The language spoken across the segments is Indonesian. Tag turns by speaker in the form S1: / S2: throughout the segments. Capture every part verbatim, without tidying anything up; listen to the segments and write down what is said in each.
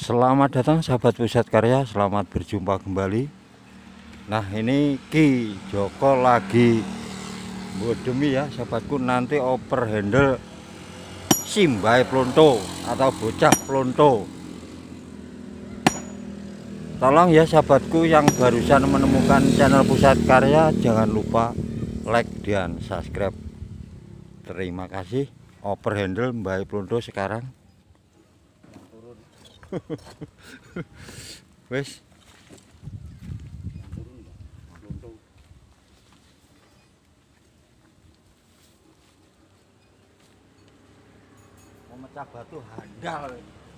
S1: Selamat datang sahabat Pusat Karya, selamat berjumpa kembali. Nah, ini Ki Joko lagi bodemi ya sahabatku, nanti oper handle Simbay Plonto atau bocah Plonto. Tolong ya sahabatku yang barusan menemukan channel Pusat Karya, jangan lupa like dan subscribe. Terima kasih. Oper handle Mbay Plonto sekarang. Wes memecah batu handal.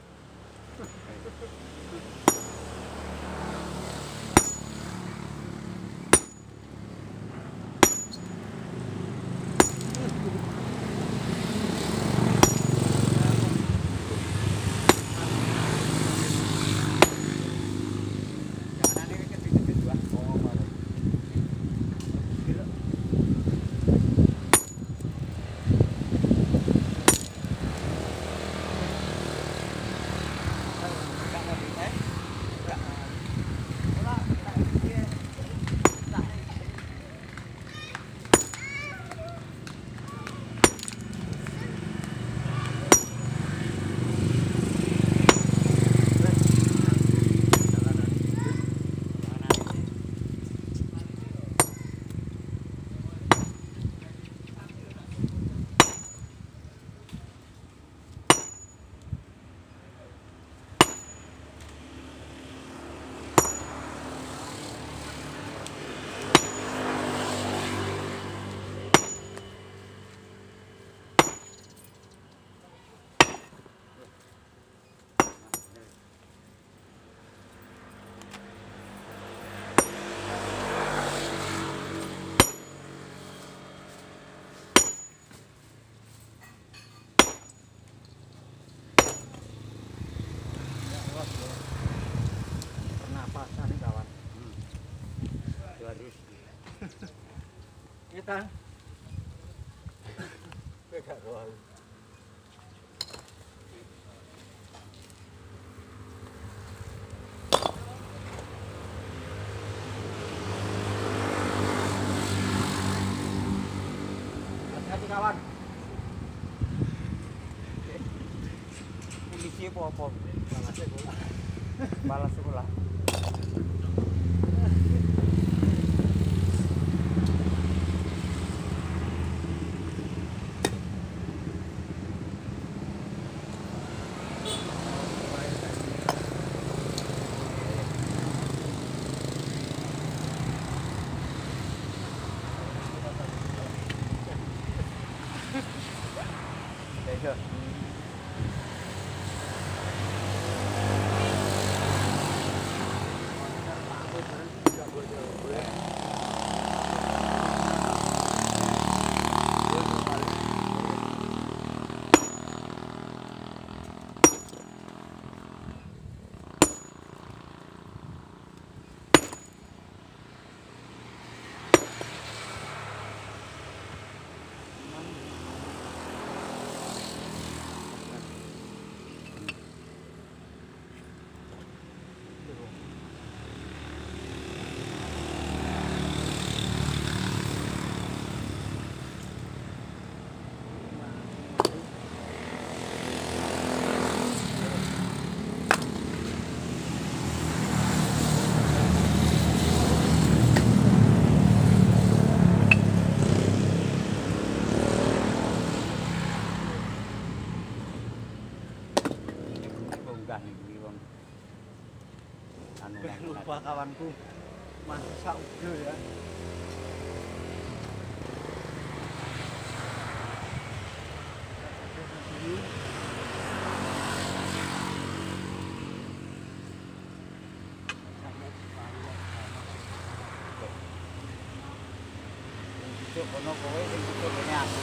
S1: Pernapasan kawan. Hmm. Harus. Kita. Enggak tahu. Hati-hati kawan. Polisi apa-apa. Balasnya bola. Balas bola. Sure. Lupa kawanku, masak udah ya. Itu kono kowe sing itu kene aku.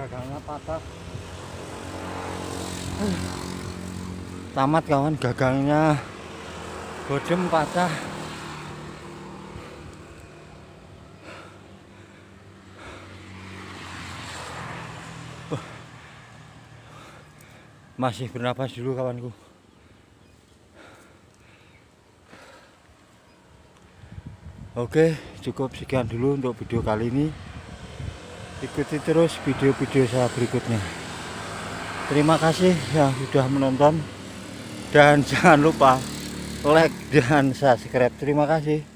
S1: gagangnya patah. Tamat kawan, gagangnya bodem patah. Masih bernapas dulu kawanku. Oke, cukup sekian dulu untuk video kali ini. Ikuti terus video-video saya berikutnya. Terima kasih yang sudah menonton, dan jangan lupa like dan subscribe. Terima kasih.